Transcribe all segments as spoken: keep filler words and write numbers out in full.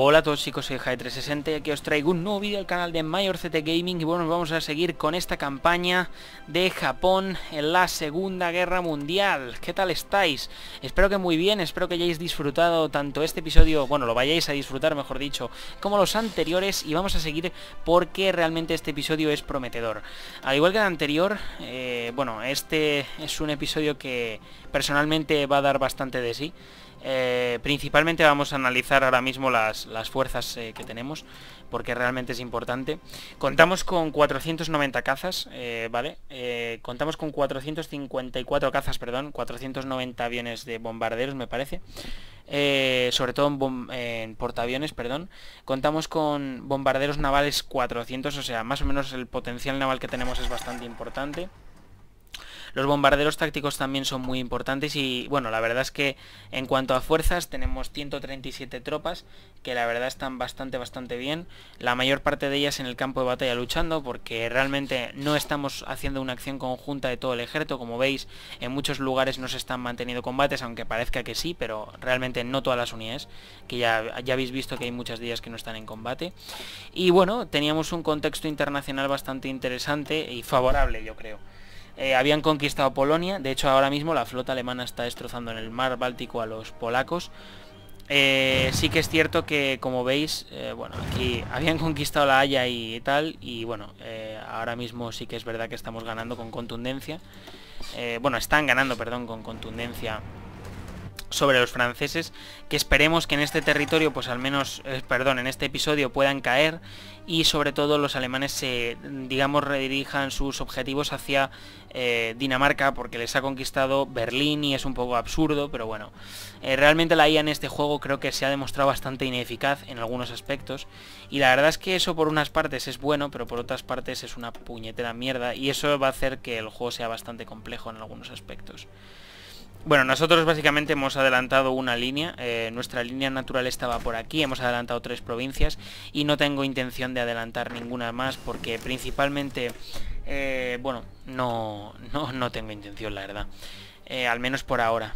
Hola a todos chicos, soy Jae trescientos sesenta y aquí os traigo un nuevo vídeo al canal de MajorCT Gaming. Y bueno, vamos a seguir con esta campaña de Japón en la Segunda Guerra Mundial. ¿Qué tal estáis? Espero que muy bien, espero que hayáis disfrutado tanto este episodio, bueno, lo vayáis a disfrutar mejor dicho, como los anteriores. Y vamos a seguir porque realmente este episodio es prometedor. Al igual que el anterior, eh, bueno, este es un episodio que personalmente va a dar bastante de sí. Eh, principalmente vamos a analizar ahora mismo las, las fuerzas eh, que tenemos, porque realmente es importante. Contamos con cuatrocientos noventa cazas, eh, ¿vale? Eh, contamos con cuatrocientos cincuenta y cuatro cazas, perdón, cuatrocientos noventa aviones de bombarderos, me parece. Eh, sobre todo en, bom en portaaviones, perdón. Contamos con bombarderos navales cuatrocientos, o sea, más o menos el potencial naval que tenemos es bastante importante. Los bombarderos tácticos también son muy importantes y bueno, la verdad es que en cuanto a fuerzas tenemos ciento treinta y siete tropas que la verdad están bastante bastante bien. La mayor parte de ellas en el campo de batalla luchando, porque realmente no estamos haciendo una acción conjunta de todo el ejército. Como veis, en muchos lugares no se están manteniendo combates, aunque parezca que sí, pero realmente no todas las unidades, que ya, ya habéis visto que hay muchas de ellas que no están en combate. Y bueno, teníamos un contexto internacional bastante interesante y favorable, yo creo. Eh, habían conquistado Polonia, de hecho ahora mismo la flota alemana está destrozando en el mar Báltico a los polacos. Eh, sí que es cierto que, como veis, eh, bueno, aquí habían conquistado La Haya y tal, y bueno, eh, ahora mismo sí que es verdad que estamos ganando con contundencia. Eh, bueno, están ganando, perdón, con contundencia sobre los franceses, que esperemos que en este territorio, pues al menos, eh, perdón, en este episodio puedan caer y sobre todo los alemanes se, digamos, redirijan sus objetivos hacia eh, Dinamarca, porque les ha conquistado Berlín y es un poco absurdo, pero bueno, eh, realmente la I A en este juego creo que se ha demostrado bastante ineficaz en algunos aspectos y la verdad es que eso por unas partes es bueno, pero por otras partes es una puñetera mierda y eso va a hacer que el juego sea bastante complejo en algunos aspectos. Bueno, nosotros básicamente hemos adelantado una línea, eh, nuestra línea natural estaba por aquí, hemos adelantado tres provincias y no tengo intención de adelantar ninguna más porque principalmente, eh, bueno, no, no, no tengo intención la verdad, eh, al menos por ahora.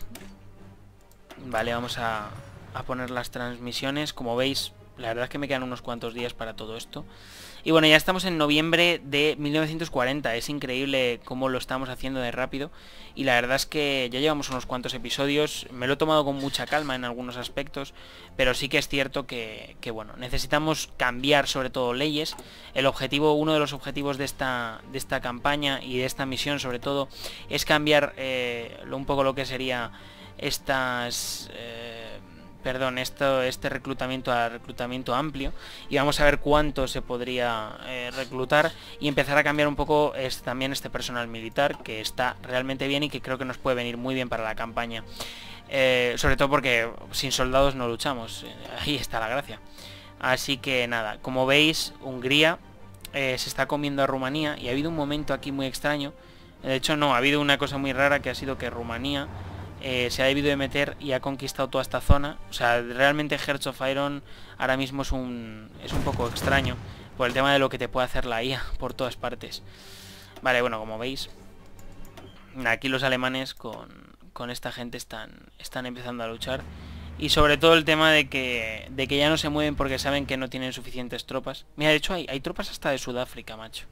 Vale, vamos a, a poner las transmisiones, como veis, la verdad es que me quedan unos cuantos días para todo esto. Y bueno, ya estamos en noviembre de mil novecientos cuarenta, es increíble cómo lo estamos haciendo de rápido. Y la verdad es que ya llevamos unos cuantos episodios, me lo he tomado con mucha calma en algunos aspectos, pero sí que es cierto que, que bueno, necesitamos cambiar sobre todo leyes. El objetivo, uno de los objetivos de esta, de esta campaña y de esta misión sobre todo, es cambiar eh, un poco lo que sería estas... Eh, Perdón, esto, este reclutamiento a reclutamiento amplio y vamos a ver cuánto se podría eh, reclutar y empezar a cambiar un poco es, también este personal militar que está realmente bien y que creo que nos puede venir muy bien para la campaña, eh, sobre todo porque sin soldados no luchamos, eh, ahí está la gracia. Así que nada, como veis Hungría eh, se está comiendo a Rumanía y ha habido un momento aquí muy extraño, de hecho no, ha habido una cosa muy rara que ha sido que Rumanía Eh, se ha debido de meter y ha conquistado toda esta zona. O sea, realmente Hearts of Iron ahora mismo es un, es un poco extraño por el tema de lo que te puede hacer la I A por todas partes. Vale, bueno, como veis, aquí los alemanes con, con esta gente están, están empezando a luchar. Y sobre todo el tema de que, de que ya no se mueven porque saben que no tienen suficientes tropas. Mira, de hecho hay, hay tropas hasta de Sudáfrica, macho.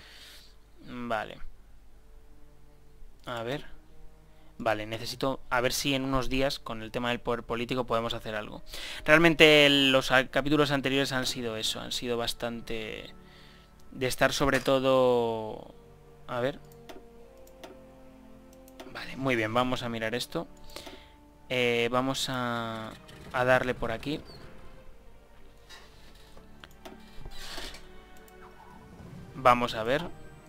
Vale. A ver... Vale, necesito a ver si en unos días con el tema del poder político podemos hacer algo. Realmente los capítulos anteriores han sido eso, han sido bastante de estar sobre todo... A ver. Vale, muy bien, vamos a mirar esto. Eh, vamos a, a darle por aquí. Vamos a ver.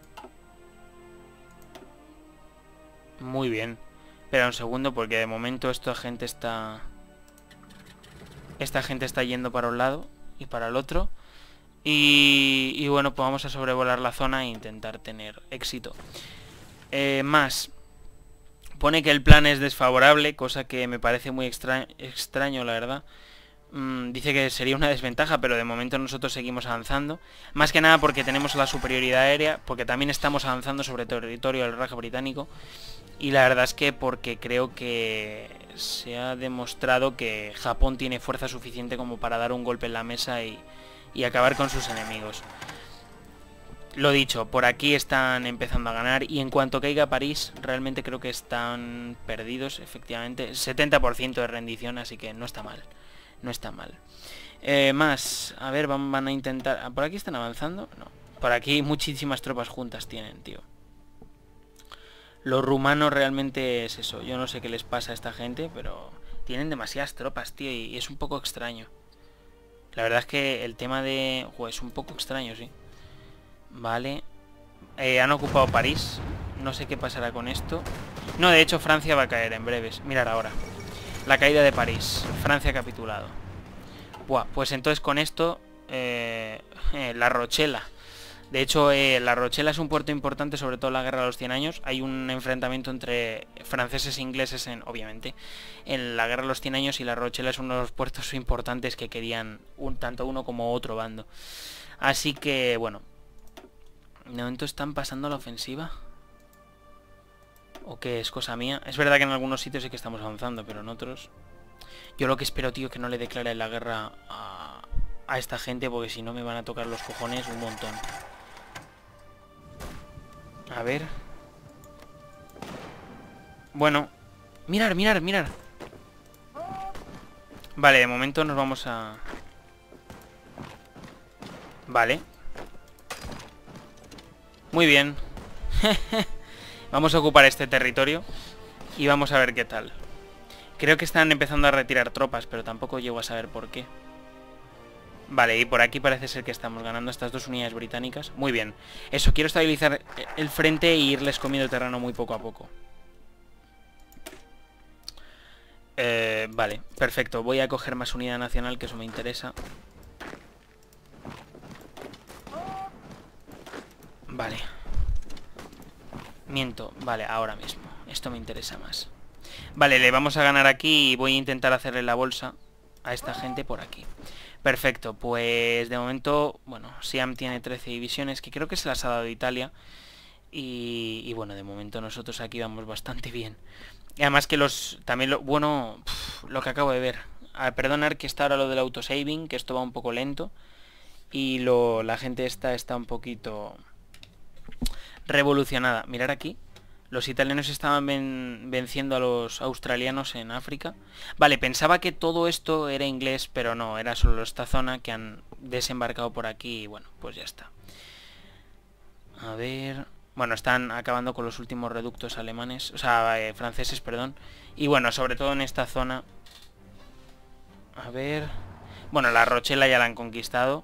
Muy bien. Espera un segundo porque de momento esta gente está... Esta gente está yendo para un lado y para el otro. Y, y bueno, pues vamos a sobrevolar la zona e intentar tener éxito. Eh, más. Pone que el plan es desfavorable, cosa que me parece muy extra extraño, la verdad. Mm, dice que sería una desventaja, pero de momento nosotros seguimos avanzando. Más que nada porque tenemos la superioridad aérea, porque también estamos avanzando sobre territorio del Raj británico. Y la verdad es que porque creo que se ha demostrado que Japón tiene fuerza suficiente como para dar un golpe en la mesa y, y acabar con sus enemigos. Lo dicho, por aquí están empezando a ganar y en cuanto caiga París, realmente creo que están perdidos, efectivamente. setenta por ciento de rendición, así que no está mal. No está mal. Eh, más, a ver, van, van a intentar... ¿Por aquí están avanzando? No. Por aquí muchísimas tropas juntas tienen, tío. Los rumanos realmente es eso. Yo no sé qué les pasa a esta gente, pero tienen demasiadas tropas, tío, y es un poco extraño. La verdad es que el tema de... Joder, es un poco extraño, sí. Vale. Eh, han ocupado París. No sé qué pasará con esto. No, de hecho Francia va a caer en breves. Mirad ahora. La caída de París. Francia ha capitulado. Buah, pues entonces con esto... Eh, eh, La Rochela. De hecho, eh, La Rochela es un puerto importante, sobre todo en la Guerra de los cien años. Hay un enfrentamiento entre franceses e ingleses, en, obviamente, en la Guerra de los cien años, y La Rochela es uno de los puertos importantes que querían un, tanto uno como otro bando. Así que, bueno... De momento están pasando la ofensiva. ¿O qué es cosa mía? Es verdad que en algunos sitios sí que estamos avanzando, pero en otros... Yo lo que espero, tío, es que no le declare la guerra a, a esta gente, porque si no me van a tocar los cojones un montón. A ver... Bueno... Mirar, mirar, mirar. Vale, de momento nos vamos a... Vale. Muy bien. Vamos a ocupar este territorio y vamos a ver qué tal. Creo que están empezando a retirar tropas, pero tampoco llego a saber por qué. Vale, y por aquí parece ser que estamos ganando estas dos unidades británicas. Muy bien. Eso, quiero estabilizar el frente e irles comiendo terreno muy poco a poco. Eh, vale, perfecto. Voy a coger más unidad nacional, que eso me interesa. Vale. Miento, vale, ahora mismo. Esto me interesa más. Vale, le vamos a ganar aquí y voy a intentar hacerle la bolsa a esta gente por aquí. Perfecto, pues de momento, bueno, Siam tiene trece divisiones, que creo que se las ha dado Italia. Y, y bueno, de momento nosotros aquí vamos bastante bien. Y además que los... También lo... Bueno, pff, lo que acabo de ver. A perdonar que está ahora lo del autosaving, que esto va un poco lento. Y lo, la gente esta está un poquito... revolucionada. Mirar aquí. Los italianos estaban ven, venciendo a los australianos en África. Vale, pensaba que todo esto era inglés, pero no, era solo esta zona que han desembarcado por aquí y bueno, pues ya está. A ver... Bueno, están acabando con los últimos reductos alemanes, o sea, eh, franceses, perdón. Y bueno, sobre todo en esta zona. A ver... Bueno, la Rochela ya la han conquistado.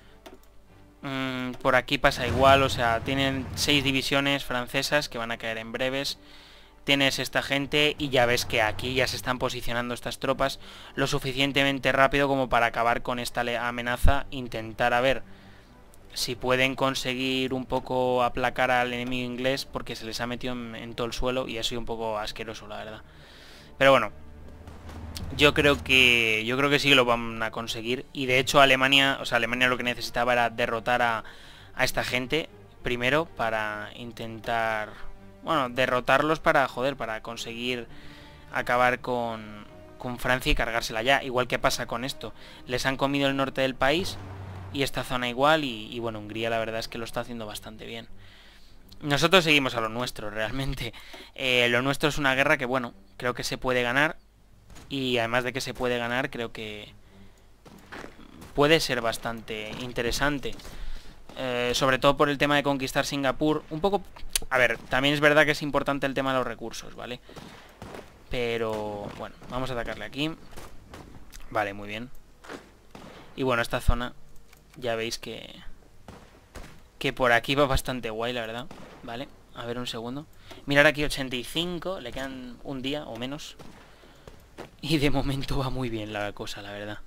Por aquí pasa igual, o sea, tienen seis divisiones francesas que van a caer en breves. Tienes esta gente y ya ves que aquí ya se están posicionando estas tropas lo suficientemente rápido como para acabar con esta amenaza. Intentar a ver si pueden conseguir un poco aplacar al enemigo inglés, porque se les ha metido en, en todo el suelo y ha sido un poco asqueroso, la verdad. Pero bueno, Yo creo que yo creo que sí que lo van a conseguir. Y de hecho Alemania, o sea, Alemania lo que necesitaba era derrotar a, a esta gente primero para intentar, bueno, derrotarlos para, joder, para conseguir acabar con, con Francia y cargársela ya. Igual que pasa con esto. Les han comido el norte del país y esta zona igual y, y bueno, Hungría la verdad es que lo está haciendo bastante bien. Nosotros seguimos a lo nuestro, realmente. Eh, lo nuestro es una guerra que, bueno, creo que se puede ganar. Y además de que se puede ganar, creo que puede ser bastante interesante. Eh, sobre todo por el tema de conquistar Singapur. Un poco... A ver, también es verdad que es importante el tema de los recursos, ¿vale? Pero... Bueno, vamos a atacarle aquí. Vale, muy bien. Y bueno, esta zona... Ya veis que... Que por aquí va bastante guay, la verdad. Vale, a ver un segundo. Mirar aquí ochenta y cinco, le quedan un día o menos. Y de momento va muy bien la cosa, la verdad.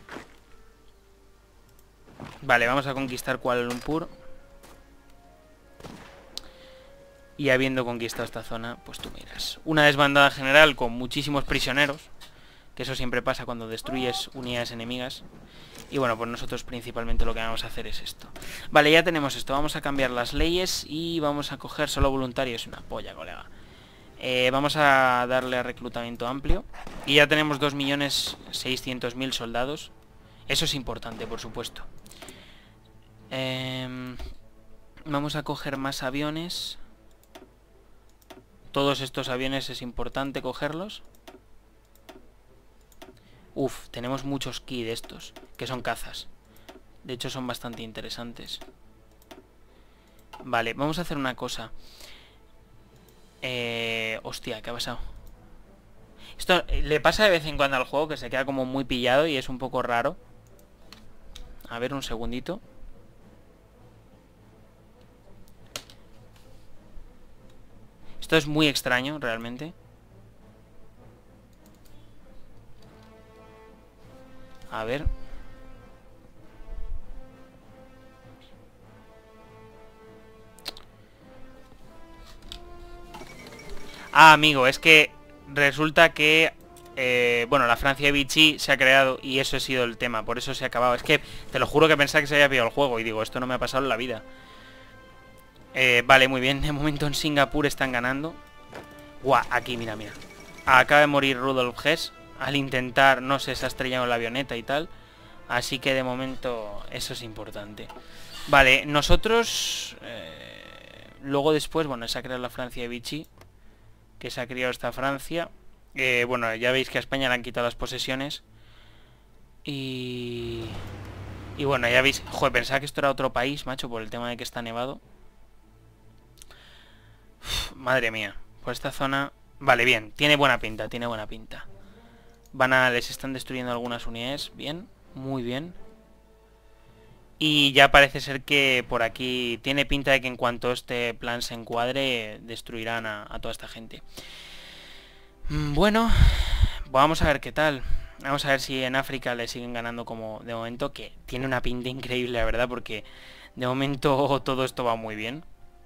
Vale, vamos a conquistar Kuala Lumpur. Y habiendo conquistado esta zona, pues tú miras. Una desbandada general con muchísimos prisioneros, que eso siempre pasa cuando destruyes unidades enemigas. Y bueno, pues nosotros principalmente lo que vamos a hacer es esto. Vale, ya tenemos esto, vamos a cambiar las leyes y vamos a coger solo voluntarios. Una polla, colega. Eh, vamos a darle a reclutamiento amplio. Y ya tenemos dos millones seiscientos mil soldados. Eso es importante, por supuesto. Eh, vamos a coger más aviones. Todos estos aviones es importante cogerlos. Uf, tenemos muchos ki de estos, que son cazas. De hecho son bastante interesantes. Vale, vamos a hacer una cosa. Eh... Hostia, ¿qué ha pasado? Esto le pasa de vez en cuando al juego, que se queda como muy pillado y es un poco raro. A ver, un segundito. Esto es muy extraño, realmente. A ver. Ah, amigo, es que resulta que... Eh, bueno, la Francia de Vichy se ha creado y eso ha sido el tema, por eso se ha acabado. Es que te lo juro que pensaba que se había pillado el juego y digo, esto no me ha pasado en la vida. Eh, vale, muy bien, de momento en Singapur están ganando. Guau, aquí, mira, mira. Acaba de morir Rudolf Hess al intentar, no sé, se ha estrellado en la avioneta y tal. Así que de momento eso es importante. Vale, nosotros... Eh, luego después, bueno, se ha creado la Francia de Vichy, que se ha creado esta Francia. Eh, bueno, ya veis que a España le han quitado las posesiones. Y... Y bueno, ya veis... Joder, pensaba que esto era otro país, macho, por el tema de que está nevado. Uf, madre mía, por esta zona... Vale, bien, tiene buena pinta, tiene buena pinta. Van a... Les están destruyendo algunas unidades, bien, muy bien. Y ya parece ser que por aquí tiene pinta de que en cuanto este plan se encuadre, destruirán a, a toda esta gente. Bueno, vamos a ver qué tal. Vamos a ver si en África le siguen ganando como de momento, que tiene una pinta increíble, la verdad, porque de momento todo esto va muy bien.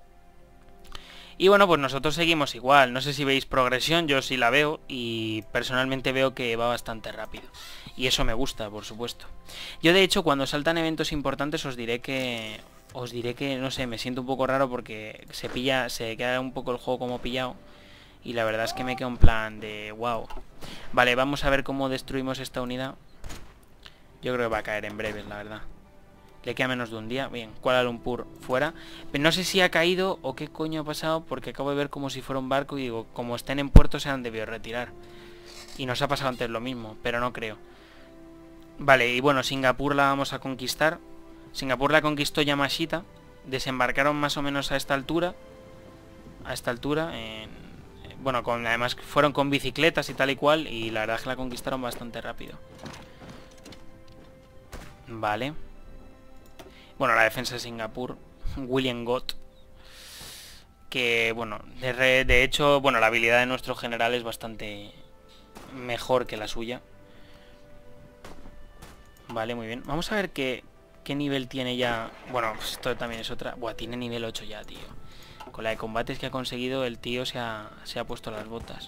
Y bueno, pues nosotros seguimos igual. No sé si veis progresión, yo sí la veo y personalmente veo que va bastante rápido. Y eso me gusta, por supuesto. Yo de hecho cuando saltan eventos importantes os diré que... Os diré que, no sé, me siento un poco raro porque se pilla, se queda un poco el juego como pillado. Y la verdad es que me quedo en plan de wow. Vale, vamos a ver cómo destruimos esta unidad. Yo creo que va a caer en breves, la verdad. Le queda menos de un día. Bien, Kuala Lumpur fuera. Pero no sé si ha caído o qué coño ha pasado, porque acabo de ver como si fuera un barco y digo, como estén en puerto se han debido retirar. Y nos ha pasado antes lo mismo, pero no creo. Vale, y bueno, Singapur la vamos a conquistar. Singapur la conquistó Yamashita. Desembarcaron más o menos a esta altura. A esta altura. En, bueno, con, además fueron con bicicletas y tal y cual. Y la verdad es que la conquistaron bastante rápido. Vale. Bueno, la defensa de Singapur. William Gott. Que, bueno, de, de hecho, bueno, la habilidad de nuestro general es bastante mejor que la suya. Vale, muy bien. Vamos a ver qué, qué nivel tiene ya... Bueno, pues esto también es otra... Buah, tiene nivel ocho ya, tío. Con la de combates que ha conseguido, el tío se ha, se ha puesto las botas.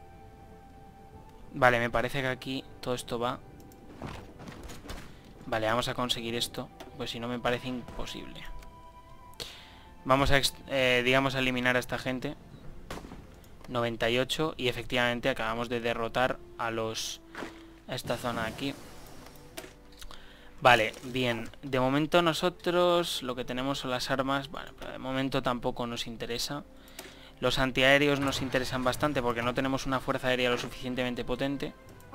Vale, me parece que aquí todo esto va... Vale, vamos a conseguir esto. Pues si no me parece imposible. Vamos a, eh, digamos, a eliminar a esta gente. noventa y ocho. Y efectivamente acabamos de derrotar a los... a esta zona de aquí. Vale, bien. De momento nosotros lo que tenemos son las armas. Bueno, pero de momento tampoco nos interesa. Los antiaéreos nos interesan bastante porque no tenemos una fuerza aérea lo suficientemente potente.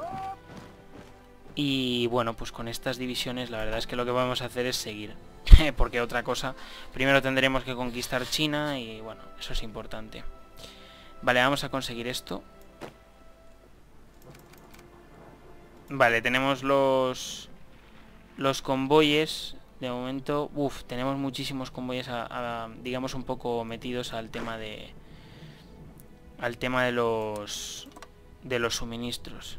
Y bueno, pues con estas divisiones la verdad es que lo que vamos a hacer es seguir. Porque otra cosa, primero tendremos que conquistar China y bueno, eso es importante. Vale, vamos a conseguir esto. Vale, tenemos los... Los convoyes, de momento, uff, tenemos muchísimos convoyes, a, a, digamos, un poco metidos al tema de... Al tema de los... De los suministros.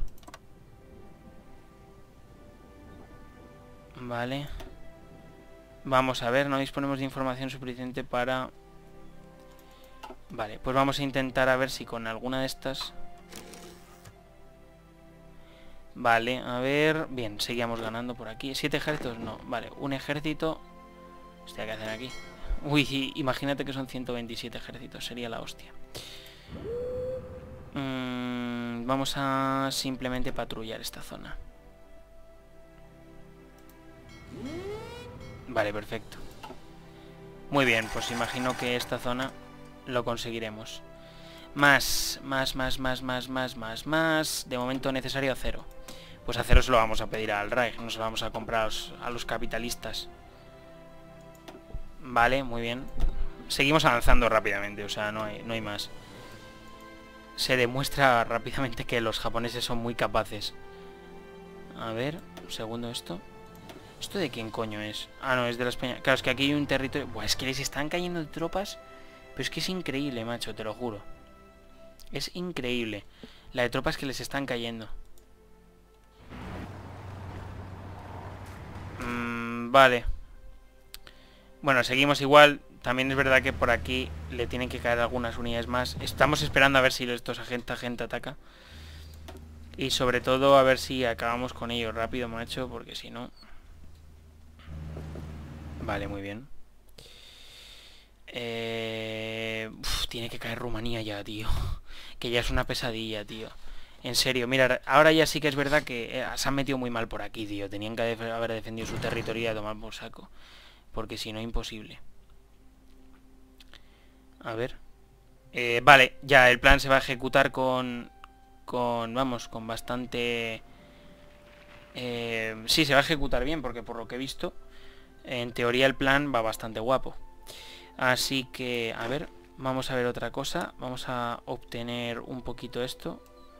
Vale. Vamos a ver, no disponemos de información suficiente para... Vale, pues vamos a intentar a ver si con alguna de estas... Vale, a ver... Bien, seguíamos ganando por aquí. ¿Siete ejércitos? No. Vale, un ejército... Hostia, ¿qué hacen aquí? Uy, imagínate que son ciento veintisiete ejércitos. Sería la hostia. Mm, vamos a simplemente patrullar esta zona. Vale, perfecto. Muy bien, pues imagino que esta zona lo conseguiremos. Más, más, más, más, más, más, más, más. De momento necesario acero. Pues acero se lo vamos a pedir al Reich, no se lo vamos a comprar a los, a los capitalistas. Vale, muy bien. Seguimos avanzando rápidamente, o sea, no hay, no hay más. Se demuestra rápidamente que los japoneses son muy capaces. A ver, un segundo esto. ¿Esto de quién coño es? Ah, no, es de la España. Claro, es que aquí hay un territorio... Buah, es que les están cayendo tropas. Pero es que es increíble, macho, te lo juro. Es increíble la de tropas que les están cayendo. Mm, vale. Bueno, seguimos igual. También es verdad que por aquí le tienen que caer algunas unidades más. Estamos esperando a ver si estos agentes gente ataca. Y sobre todo a ver si acabamos con ellos rápido, macho, porque si no... Vale, muy bien. Eh... Uf, tiene que caer Rumanía ya, tío. Que ya es una pesadilla, tío. En serio, mira, ahora ya sí que es verdad que eh, se han metido muy mal por aquí, tío. Tenían que def haber defendido su territorio y a tomar por saco. Porque si no, imposible. A ver. Eh, vale, ya el plan se va a ejecutar con... Con, vamos, con bastante... Eh, sí, se va a ejecutar bien, porque por lo que he visto, en teoría el plan va bastante guapo. Así que, a ver, vamos a ver otra cosa. Vamos a obtener un poquito esto.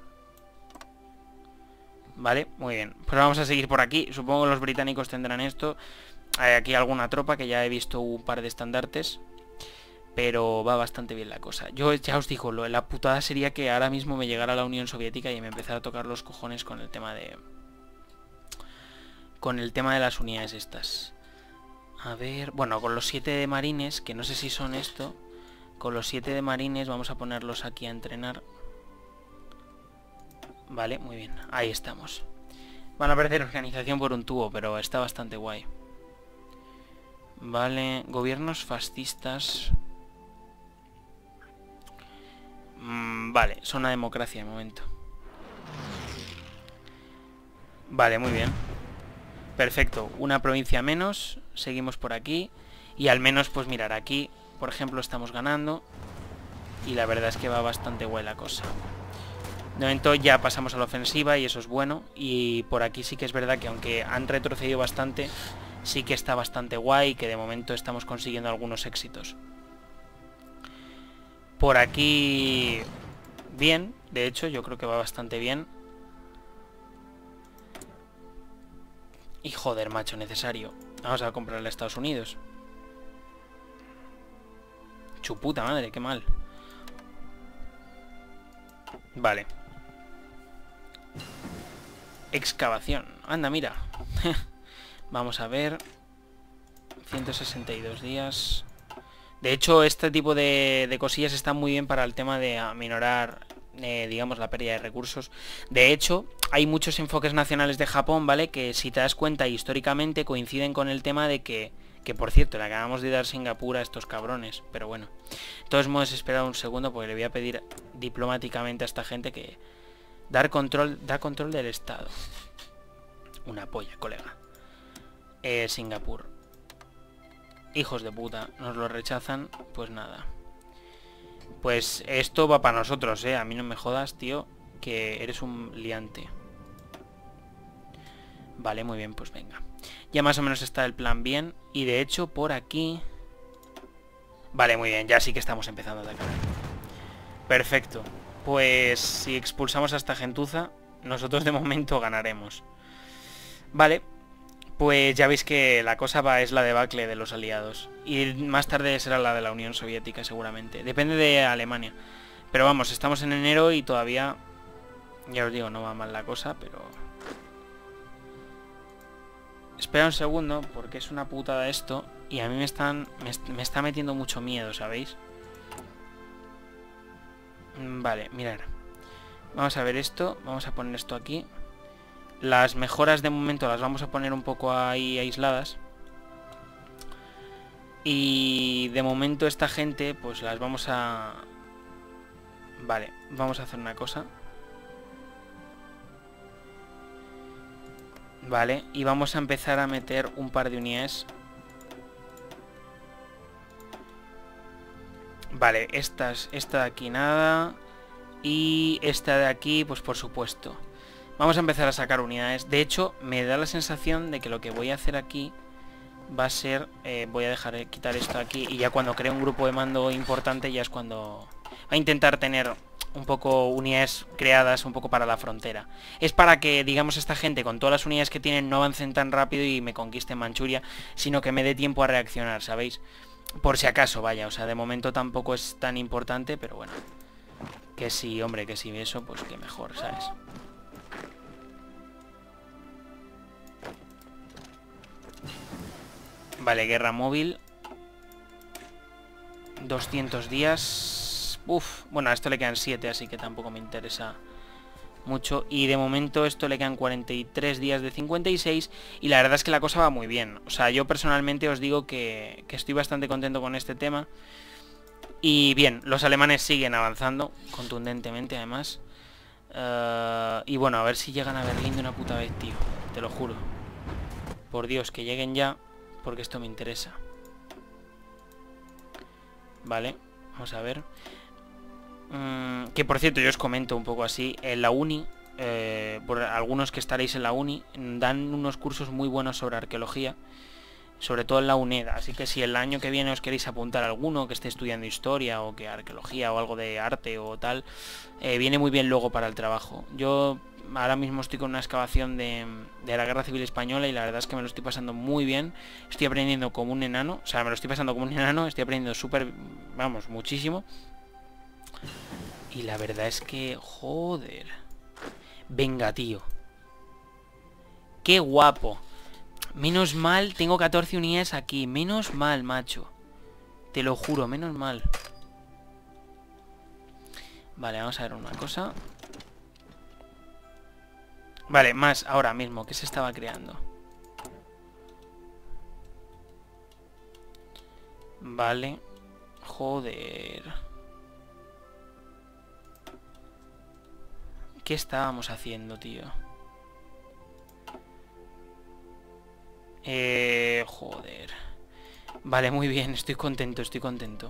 Vale, muy bien. Pues vamos a seguir por aquí. Supongo que los británicos tendrán esto. Hay aquí alguna tropa, que ya he visto un par de estandartes. Pero va bastante bien la cosa. Yo ya os digo, lo, la putada sería que ahora mismo me llegara la Unión Soviética y me empezara a tocar los cojones con el tema de... Con el tema de las unidades estas. A ver... Bueno, con los siete de marines, que no sé si son esto. Con los siete de marines vamos a ponerlos aquí a entrenar. Vale, muy bien. Ahí estamos. Van a parecer organización por un tubo, pero está bastante guay. Vale, gobiernos fascistas... Vale, son una democracia de momento. Vale, muy bien. Perfecto, una provincia menos. Seguimos por aquí. Y al menos, pues mirar, aquí, por ejemplo, estamos ganando. Y la verdad es que va bastante guay la cosa. De momento ya pasamos a la ofensiva y eso es bueno. Y por aquí sí que es verdad que aunque han retrocedido bastante, sí que está bastante guay y que de momento estamos consiguiendo algunos éxitos. Por aquí... Bien, de hecho, yo creo que va bastante bien. Y joder, macho, necesario. Vamos a comprarle a Estados Unidos. Chu puta madre, qué mal. Vale. Excavación. Anda, mira. Vamos a ver. ciento sesenta y dos días... De hecho, este tipo de, de cosillas están muy bien para el tema de aminorar, eh, digamos, la pérdida de recursos. De hecho, hay muchos enfoques nacionales de Japón, ¿vale? Que si te das cuenta, históricamente coinciden con el tema de que... Que, por cierto, le acabamos de dar Singapur a estos cabrones. Pero bueno. De todos modos, esperad un segundo porque le voy a pedir diplomáticamente a esta gente que... Dar control, da control del Estado. Una polla, colega. Eh, Singapur. Hijos de puta, nos lo rechazan, pues nada. Pues esto va para nosotros, eh. A mí no me jodas, tío, que eres un liante. Vale, muy bien, pues venga. Ya más o menos está el plan bien. Y de hecho, por aquí... Vale, muy bien, ya sí que estamos empezando a atacar. Perfecto. Pues si expulsamos a esta gentuza, nosotros de momento ganaremos. Vale. Pues ya veis que la cosa va es la debacle de los aliados. Y más tarde será la de la Unión Soviética seguramente. Depende de Alemania. Pero vamos, estamos en enero y todavía... Ya os digo, no va mal la cosa, pero... Espera un segundo, porque es una putada esto. Y a mí me están... Me, me está metiendo mucho miedo, ¿sabéis? Vale, mirad. Vamos a ver esto. Vamos a poner esto aquí. Las mejoras de momento las vamos a poner un poco ahí aisladas. Y de momento esta gente, pues las vamos a... Vale, vamos a hacer una cosa. Vale, y vamos a empezar a meter un par de unidades. Vale, estas, esta de aquí nada. Y esta de aquí, pues por supuesto. Vamos a empezar a sacar unidades. De hecho, me da la sensación de que lo que voy a hacer aquí va a ser... Eh, voy a dejar de quitar esto aquí. Y ya cuando cree un grupo de mando importante, ya es cuando... Va a intentar tener un poco unidades creadas un poco para la frontera. Es para que, digamos, esta gente con todas las unidades que tienen no avancen tan rápido y me conquisten Manchuria, sino que me dé tiempo a reaccionar, ¿sabéis? Por si acaso, vaya, o sea, de momento tampoco es tan importante, pero bueno. Que sí, hombre, que sí, eso, pues que mejor, ¿sabes? Vale, guerra móvil. doscientos días. Uf, bueno, a esto le quedan siete, así que tampoco me interesa mucho. Y de momento esto le quedan cuarenta y tres días de cincuenta y seis. Y la verdad es que la cosa va muy bien. O sea, yo personalmente os digo que, que estoy bastante contento con este tema. Y bien, los alemanes siguen avanzando contundentemente, además. Uh, y bueno, a ver si llegan a Berlín de una puta vez, tío. Te lo juro. Por Dios, que lleguen ya, porque esto me interesa. Vale, vamos a ver. Mm, que por cierto, yo os comento un poco así. En la uni, eh, por algunos que estaréis en la uni, dan unos cursos muy buenos sobre arqueología. Sobre todo en la UNED, así que si el año que viene os queréis apuntar a alguno que esté estudiando historia o que arqueología o algo de arte o tal, eh, viene muy bien luego para el trabajo. Yo ahora mismo estoy con una excavación de, de la Guerra Civil Española y la verdad es que me lo estoy pasando muy bien. Estoy aprendiendo como un enano, o sea, me lo estoy pasando como un enano, estoy aprendiendo súper, vamos, muchísimo. Y la verdad es que, joder. Venga, tío. Qué guapo. Menos mal, tengo catorce unidades aquí. Menos mal, macho. Te lo juro, menos mal. Vale, vamos a ver una cosa. Vale, más ahora mismo. ¿Qué se estaba creando? Vale. Joder. ¿Qué estábamos haciendo, tío? Eh, joder. Vale, muy bien, estoy contento, estoy contento.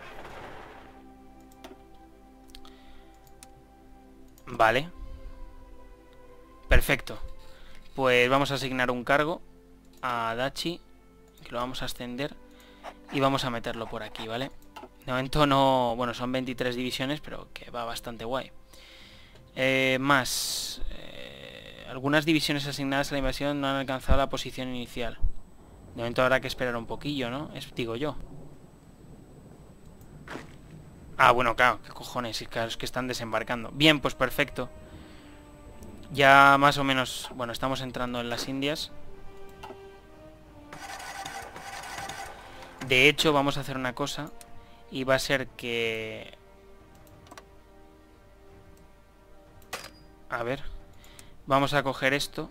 Vale. Perfecto. Pues vamos a asignar un cargo a Dachi, que lo vamos a ascender. Y vamos a meterlo por aquí, ¿vale? De momento no... Bueno, son veintitrés divisiones, pero que va bastante guay. Eh, más... Algunas divisiones asignadas a la invasión no han alcanzado la posición inicial. De momento habrá que esperar un poquillo, ¿no? Es, digo yo. Ah, bueno, claro, qué cojones, claro, es que están desembarcando. Bien, pues perfecto. Ya más o menos... Bueno, estamos entrando en las Indias. De hecho, vamos a hacer una cosa. Y va a ser que... A ver... Vamos a coger esto.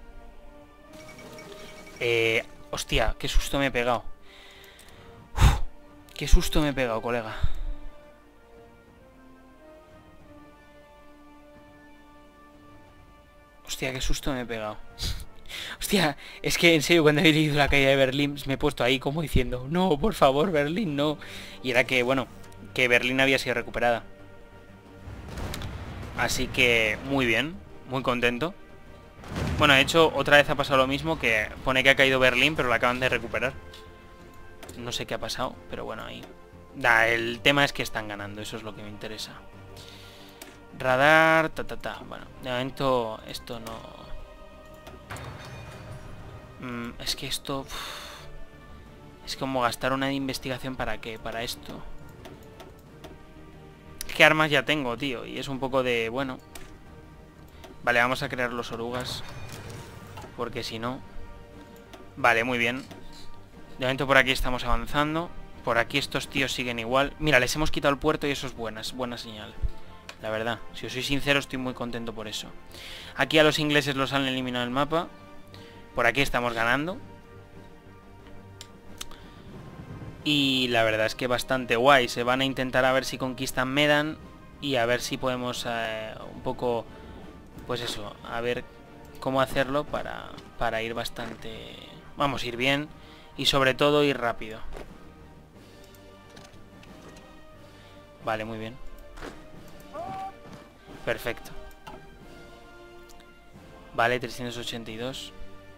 Eh, hostia, qué susto me he pegado. Uf, qué susto me he pegado, colega. Hostia, qué susto me he pegado. Hostia, es que en serio cuando he leído la caída de Berlín me he puesto ahí como diciendo, no, por favor, Berlín, no. Y era que, bueno, que Berlín había sido recuperada. Así que, muy bien. Muy contento. Bueno, de hecho, otra vez ha pasado lo mismo, que pone que ha caído Berlín, pero la acaban de recuperar. No sé qué ha pasado, pero bueno, ahí... Da, el tema es que están ganando, eso es lo que me interesa. Radar, ta, ta, ta. Bueno, de momento esto no... Mm, es que esto... Uf, es como gastar una de investigación para qué, para esto. ¿Qué armas ya tengo, tío? Y es un poco de... bueno... Vale, vamos a crear los orugas. Porque si no... Vale, muy bien. De momento por aquí estamos avanzando. Por aquí estos tíos siguen igual. Mira, les hemos quitado el puerto y eso es buena, es buena señal. La verdad, si os soy sincero, estoy muy contento por eso. Aquí a los ingleses los han eliminado del mapa. Por aquí estamos ganando. Y la verdad es que bastante guay. Se van a intentar a ver si conquistan Medan. Y a ver si podemos eh, un poco... Pues eso, a ver cómo hacerlo para, para ir bastante... Vamos, ir bien. Y sobre todo ir rápido. Vale, muy bien. Perfecto. Vale, trescientos ochenta y dos.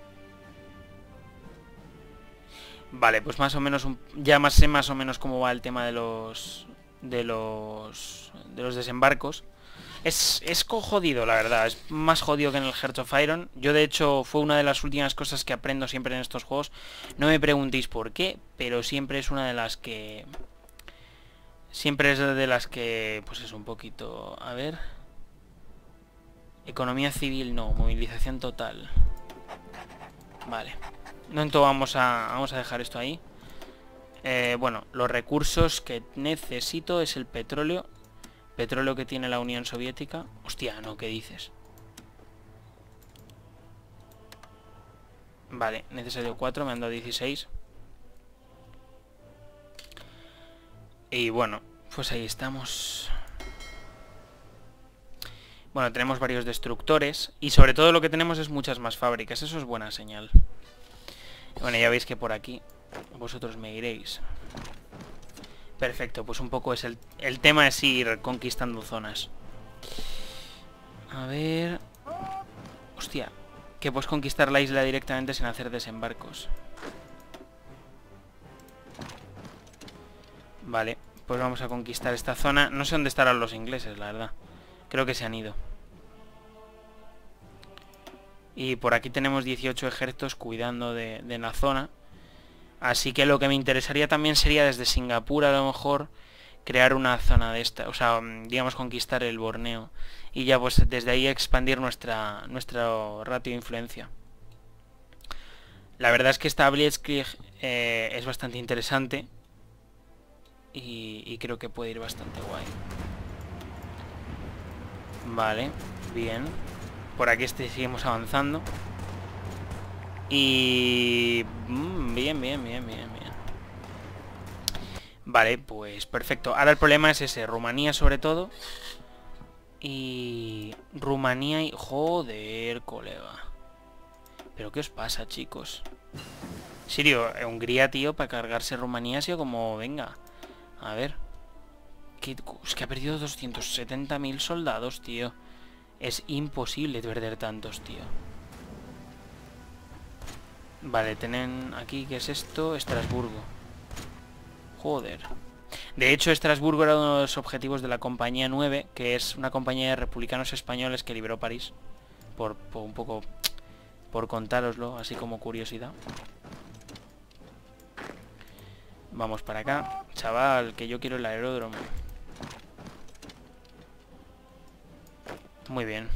Vale, pues más o menos un, ya más sé más o menos cómo va el tema de los de los de los desembarcos. Es, es jodido, la verdad. Es más jodido que en el Hearts of Iron. Yo, de hecho, fue una de las últimas cosas que aprendo siempre en estos juegos. No me preguntéis por qué, pero siempre es una de las que... Siempre es de las que... Pues es un poquito... A ver... Economía civil no, movilización total. Vale. No, entonces vamos a, vamos a dejar esto ahí. Eh, bueno, los recursos que necesito es el petróleo. Petróleo que tiene la Unión Soviética. Hostia, no, ¿qué dices? Vale, necesario cuatro, me han dado dieciséis. Y bueno, pues ahí estamos. Bueno, tenemos varios destructores. Y sobre todo lo que tenemos es muchas más fábricas. Eso es buena señal. Bueno, ya veis que por aquí vosotros me iréis. Perfecto, pues un poco es el, el tema es ir conquistando zonas. A ver... Hostia, que puedes conquistar la isla directamente sin hacer desembarcos. Vale, pues vamos a conquistar esta zona. No sé dónde estarán los ingleses, la verdad. Creo que se han ido. Y por aquí tenemos dieciocho ejércitos cuidando de, de la zona. Así que lo que me interesaría también sería desde Singapur a lo mejor crear una zona de esta. O sea, digamos conquistar el Borneo. Y ya pues desde ahí expandir nuestra, nuestro ratio de influencia. La verdad es que esta Blitzkrieg eh, es bastante interesante. Y, y creo que puede ir bastante guay. Vale, bien. Por aquí este seguimos avanzando. Y... Mmm, bien, bien, bien, bien, bien. Vale, pues perfecto. Ahora el problema es ese, Rumanía sobre todo. Y... Rumanía y... Joder, colega. ¿Pero qué os pasa, chicos? Sirio, Hungría, tío, para cargarse Rumanía ha sido como... Venga, a ver. ¿Qué... Es que ha perdido doscientos setenta mil soldados, tío. Es imposible perder tantos, tío. Vale, tienen aquí, ¿qué es esto? Estrasburgo. Joder. De hecho, Estrasburgo era uno de los objetivos de la Compañía nueve, que es una compañía de republicanos españoles que liberó París. Por, por un poco... Por contároslo, así como curiosidad. Vamos para acá. Chaval, que yo quiero el aeródromo. Muy bien.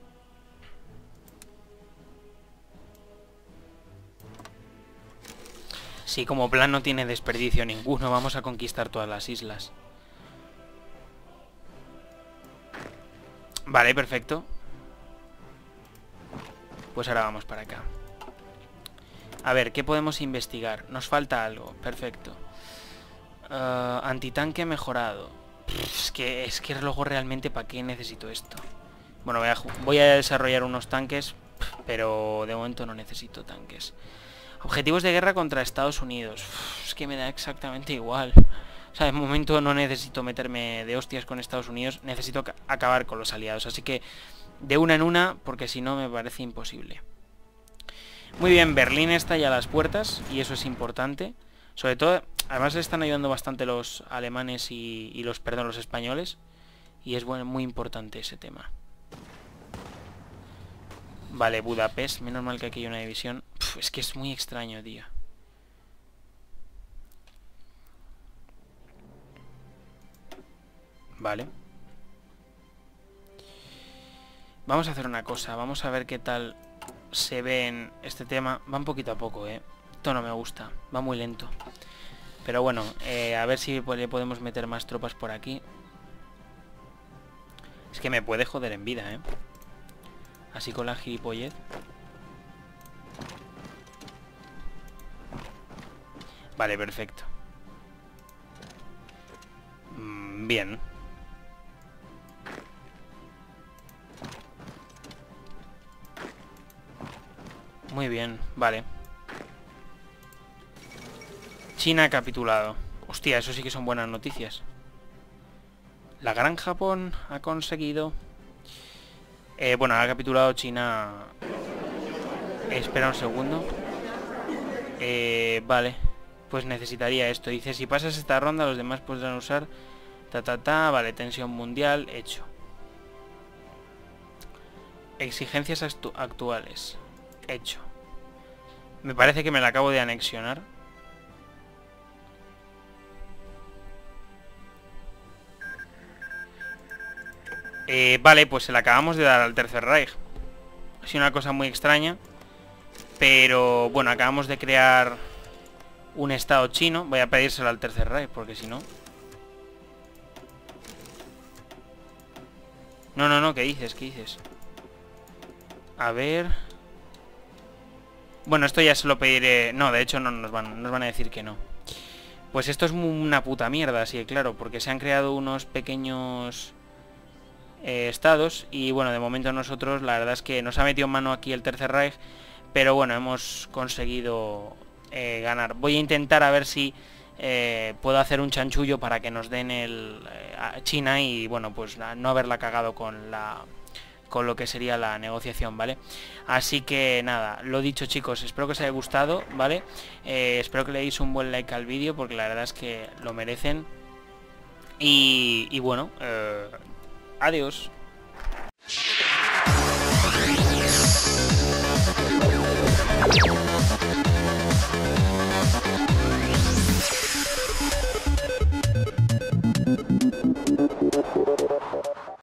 Sí, como plan no tiene desperdicio ninguno. Vamos a conquistar todas las islas. Vale, perfecto. Pues ahora vamos para acá. A ver, ¿qué podemos investigar? Nos falta algo. Perfecto. Uh, antitanque mejorado. Pff, es que es que luego realmente ¿para qué necesito esto? Bueno, voy a, voy a desarrollar unos tanques, pero de momento no necesito tanques. Objetivos de guerra contra Estados Unidos. Uf, es que me da exactamente igual. O sea, de momento no necesito meterme de hostias con Estados Unidos. Necesito acabar con los aliados. Así que de una en una, porque si no me parece imposible. Muy bien, Berlín está ya a las puertas. Y eso es importante. Sobre todo, además le están ayudando bastante los alemanes y, y los, perdón, los españoles. Y es bueno, muy importante ese tema. Vale, Budapest. Menos mal que aquí hay una división. Uf, es que es muy extraño, tío. Vale. Vamos a hacer una cosa. Vamos a ver qué tal se ve en este tema. Va un poquito a poco, eh. Esto no me gusta. Va muy lento. Pero bueno, eh, a ver si le podemos meter más tropas por aquí. Es que me puede joder en vida, ¿eh? Así con la gilipollez. Vale, perfecto. Mm, bien. Muy bien, vale. China ha capitulado. Hostia, eso sí que son buenas noticias. La Gran Japón ha conseguido... Eh, bueno, ha capitulado China... Espera un segundo. Eh, vale. Pues necesitaría esto. Dice, si pasas esta ronda, los demás podrán usar... Ta, ta, ta. Vale, tensión mundial. Hecho. Exigencias actu actuales. Hecho. Me parece que me la acabo de anexionar. Eh, vale, pues se la acabamos de dar al Tercer Reich. Ha sido una cosa muy extraña. Pero bueno, acabamos de crear un estado chino. Voy a pedírselo al Tercer Reich, porque si no... No, no, no, ¿qué dices? ¿Qué dices? A ver... Bueno, esto ya se lo pediré... No, de hecho no nos van, nos van a decir que no. Pues esto es una puta mierda, sí, claro, porque se han creado unos pequeños... Eh, estados y bueno, de momento nosotros la verdad es que nos ha metido en mano aquí el Tercer Reich, pero bueno, hemos conseguido eh, ganar. Voy a intentar a ver si eh, puedo hacer un chanchullo para que nos den el eh, China y bueno, pues la, no haberla cagado con la con lo que sería la negociación, ¿vale? Así que nada, lo dicho chicos, espero que os haya gustado, ¿vale? Eh, espero que le deis un buen like al vídeo porque la verdad es que lo merecen y, y bueno, eh, adiós.